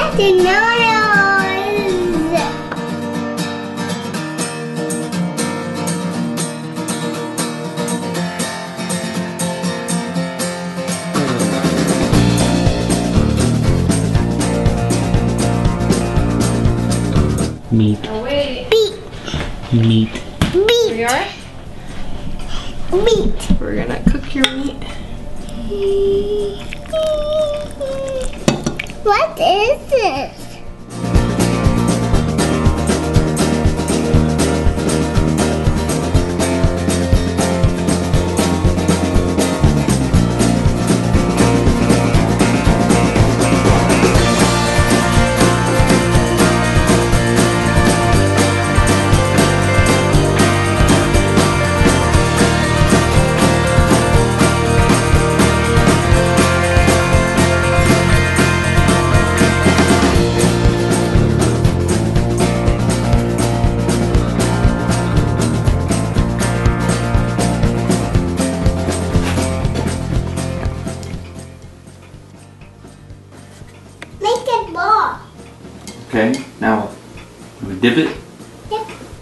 the noodles. Meat. Oh, wait. Beet. Meat. Beet. We are? Beet. We're gonna cook your meat. What is this? Make it ball. Okay, now we dip it. Yep.